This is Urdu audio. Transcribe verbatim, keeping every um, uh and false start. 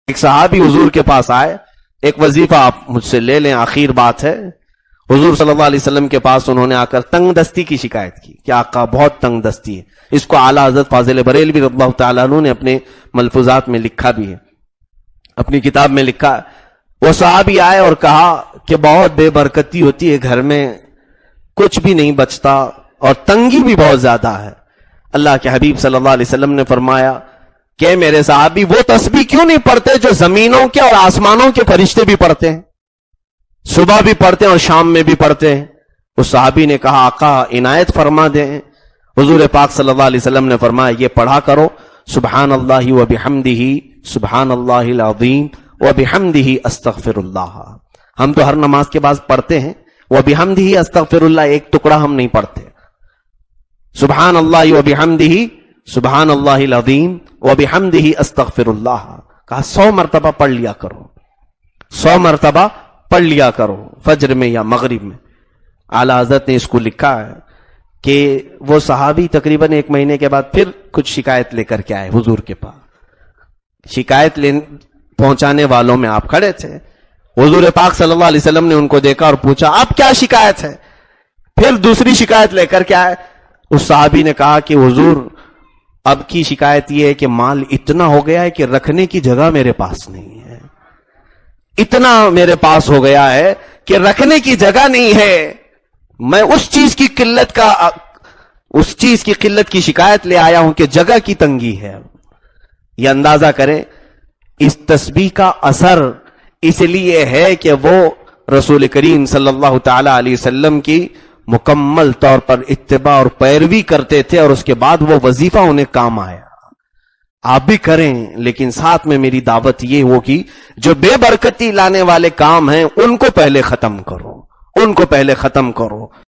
ایک صحابی حضور کے پاس آئے، ایک وظیفہ آپ مجھ سے لے لیں، آخر بات ہے. حضور صلی اللہ علیہ وسلم کے پاس انہوں نے آ کر تنگ دستی کی شکایت کی کہ آقا بہت تنگ دستی ہے. اس کو اعلیٰ حضرت فاضل بریلوی رضی اللہ تعالیٰ عنہ نے اپنے ملفوظات میں لکھا بھی ہے، اپنی کتاب میں لکھا ہے. وہ صحابی آئے اور کہا کہ بہت بے برکتی ہوتی ہے، گھر میں کچھ بھی نہیں بچتا اور تنگی بھی بہت زیادہ ہے. اللہ کے حبیب صلی اللہ علیہ وسلم نے فرمایا کہ میرے صحابی وہ تسبیح کیوں نہیں پڑھتے جو زمینوں کے اور آسمانوں کے فرشتے بھی پڑھتے ہیں، صبح بھی پڑھتے ہیں اور شام میں بھی پڑھتے ہیں. اس صحابی نے کہا آقا عنایت فرما دیں. حضور پاک صلی اللہ علیہ وسلم نے فرمایا یہ پڑھا کرو، سبحان اللہ و بحمدہ سبحان اللہ العظیم و بحمدہ استغفر اللہ. ہم تو ہر نماز کے بعد پڑھتے ہیں و بحمدہ استغفر اللہ، ایک ٹکڑا ہم نہیں پڑھتے. سبحان اللہ و بحمدہ سبحان اللہ العظیم و بحمدہ استغفر اللہ. کہا سو مرتبہ پڑھ لیا کرو، سو مرتبہ پڑھ لیا کرو فجر میں یا مغرب میں. اعلیٰ حضرت نے اس کو لکھا ہے کہ وہ صحابی تقریباً ایک مہینے کے بعد پھر کچھ شکایت لے کر کے آئے حضور کے پاس. شکایت لے پہنچانے والوں میں آپ کھڑے تھے. حضور پاک صلی اللہ علیہ وسلم نے ان کو دیکھا اور پوچھا آپ کیا شکایت ہے؟ پھر دوسری شکایت لے کر کے آئے. اس صحابی نے کہا کہ حضور اب کی شکایت یہ ہے کہ مال اتنا ہو گیا ہے کہ رکھنے کی جگہ میرے پاس نہیں ہے، اتنا میرے پاس ہو گیا ہے کہ رکھنے کی جگہ نہیں ہے. میں اس چیز کی قلت کا اس چیز کی قلت کی شکایت لے آیا ہوں کہ جگہ کی تنگی ہے. یہ اندازہ کریں اس تسبیح کا اثر اس لیے ہے کہ وہ رسول کریم صلی اللہ تعالی علیہ وسلم کی مکمل طور پر اتباع اور پیروی کرتے تھے، اور اس کے بعد وہ وظیفہ انہیں کام آیا. آپ بھی کریں، لیکن ساتھ میں میری دعوت یہ ہوگی جو بے برکتی لانے والے کام ہیں ان کو پہلے ختم کرو، ان کو پہلے ختم کرو.